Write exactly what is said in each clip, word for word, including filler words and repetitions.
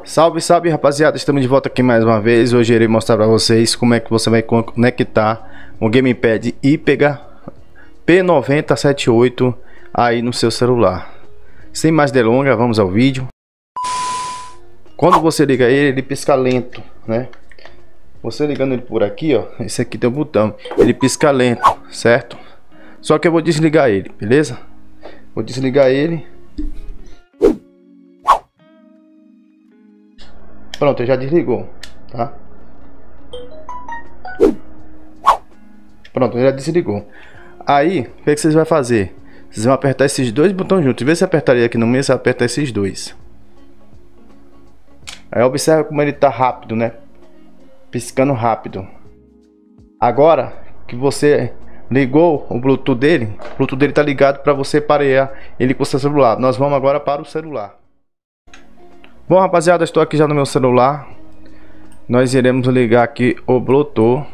Salve, salve rapaziada, estamos de volta aqui mais uma vez. Hoje eu irei mostrar para vocês como é que você vai conectar o gamepad IPEGA P nove zero sete oito aí no seu celular. Sem mais delongas, vamos ao vídeo. Quando você liga ele, ele pisca lento, né? Você ligando ele por aqui, ó, esse aqui tem o botão, ele pisca lento, certo? Só que eu vou desligar ele, beleza? Vou desligar ele. Pronto, ele já desligou, tá? Pronto, ele já desligou. Aí, o que, é que vocês vão fazer? Vocês vão apertar esses dois botões juntos. Vê se apertaria aqui no meio, você aperta esses dois. Aí observa como ele tá rápido, né? Piscando rápido. Agora que você ligou o Bluetooth dele, o Bluetooth dele tá ligado para você parear ele com o seu celular. Nós vamos agora para o celular. Bom, rapaziada, estou aqui já no meu celular. Nós iremos ligar aqui o Bluetooth.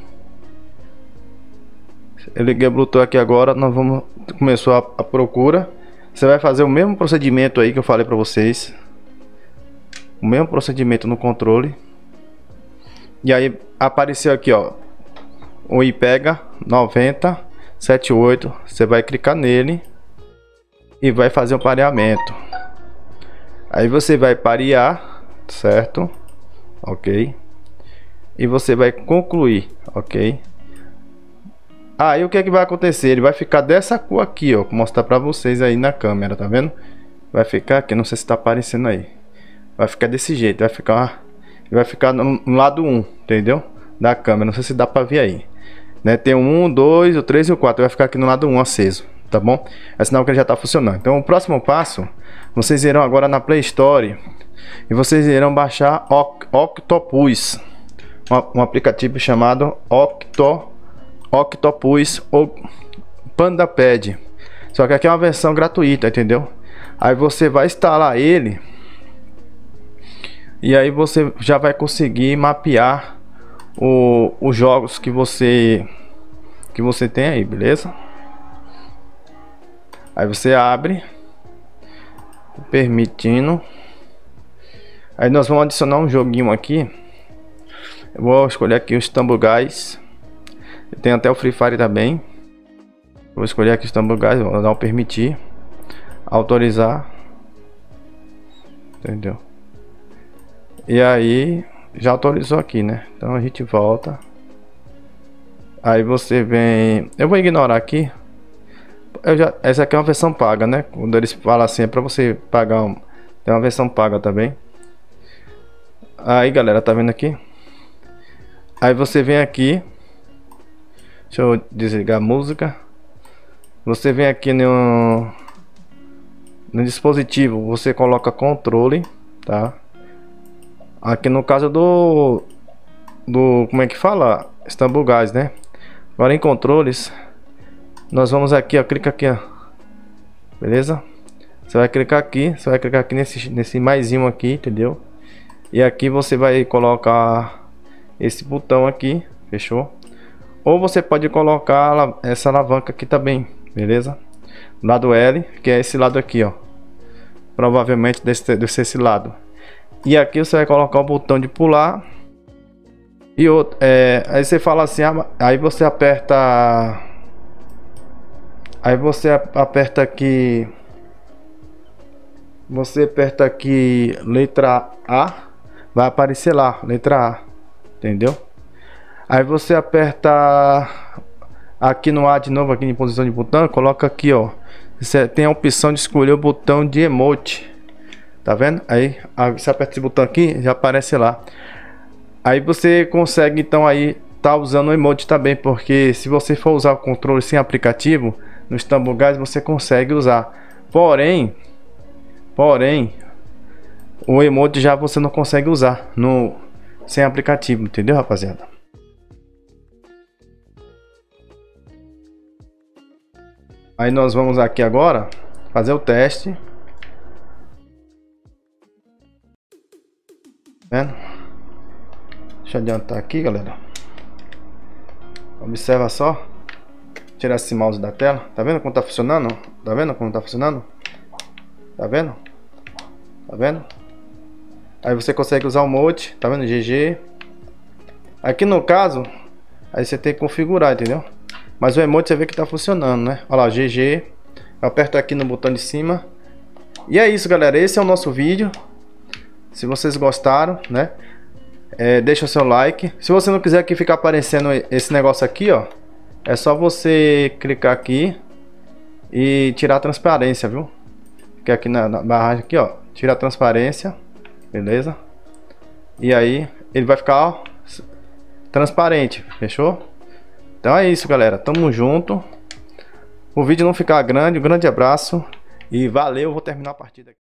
Eu liguei o Bluetooth aqui agora. Nós vamos começar a, a procura. Você vai fazer o mesmo procedimento aí que eu falei para vocês. O mesmo procedimento no controle. E aí apareceu aqui, ó, o IPEGA nove zero sete oito. Você vai clicar nele e vai fazer um pareamento. Aí você vai parear, certo? Ok. E você vai concluir, ok? Aí o que é que vai acontecer? Ele vai ficar dessa cor aqui, ó. Vou mostrar pra vocês aí na câmera, tá vendo? Vai ficar aqui, não sei se tá aparecendo aí. Vai ficar desse jeito, vai ficar... Vai ficar no, no lado um, entendeu? Da câmera, não sei se dá pra ver aí, né? Tem o um, dois, o três e o quatro. Vai ficar aqui no lado um aceso, tá bom? É sinal que ele já tá funcionando. Então o próximo passo, vocês irão agora na Play Store e vocês irão baixar Octopus, um, um aplicativo chamado Octo, Octopus ou PandaPad. Só que aqui é uma versão gratuita, entendeu? Aí você vai instalar ele e aí você já vai conseguir mapear o, os jogos que você que você tem aí, beleza? Aí você abre, permitindo. Aí nós vamos adicionar um joguinho aqui. Eu vou escolher aqui o Stumble Guys. Tem até o Free Fire também. Vou escolher aqui o Stumble Guys, vou dar um permitir, autorizar, entendeu? E aí já autorizou aqui, né? Então a gente volta. Aí você vem, eu vou ignorar aqui. Eu já, essa aqui é uma versão paga, né? Quando eles falam assim é pra você pagar um, tem uma versão paga também. Aí galera, tá vendo aqui? Aí você vem aqui. Deixa eu desligar a música. Você vem aqui no, no dispositivo, você coloca controle, tá? Aqui no caso do do como é que fala? Stumble Guys, né? Agora em controles, nós vamos aqui, ó, clica aqui, ó. Beleza? Você vai clicar aqui, você vai clicar aqui nesse nesse maisinho aqui, entendeu? E aqui você vai colocar esse botão aqui, fechou? Ou você pode colocar essa alavanca aqui também, beleza? Lado L, que é esse lado aqui, ó. Provavelmente desse, desse esse lado. E aqui você vai colocar o botão de pular. E outro, é, aí você fala assim, aí você aperta. Aí você aperta aqui. Você aperta aqui letra A. Vai aparecer lá, letra A. Entendeu? Aí você aperta aqui no A de novo, aqui em posição de botão, coloca aqui, ó. Você tem a opção de escolher o botão de emote. Tá vendo? Aí você aperta esse botão aqui, já aparece lá. Aí você consegue então aí tá usando o emote também, porque se você for usar o controle sem aplicativo no Stumble Guys, você consegue usar. Porém, porém, o emote já você não consegue usar no sem aplicativo, entendeu, rapaziada? Aí nós vamos aqui agora fazer o teste. Vendo? Deixa eu adiantar aqui, galera. Observa só. Tirar esse mouse da tela. Tá vendo como tá funcionando? Tá vendo como tá funcionando? Tá vendo? Tá vendo? Aí você consegue usar o emote, tá vendo? G G. Aqui no caso, aí você tem que configurar, entendeu? Mas o emote você vê que tá funcionando, né? Olha lá, G G. Eu aperto aqui no botão de cima. E é isso, galera. Esse é o nosso vídeo. Se vocês gostaram, né? É, deixa o seu like. Se você não quiser que fique aparecendo esse negócio aqui, ó, é só você clicar aqui e tirar a transparência, viu? Fica aqui na, na barragem aqui, ó. Tira a transparência. Beleza? E aí ele vai ficar, ó, transparente. Fechou? Então é isso, galera. Tamo junto. O vídeo não ficar grande. Um grande abraço. E valeu. Vou terminar a partida aqui.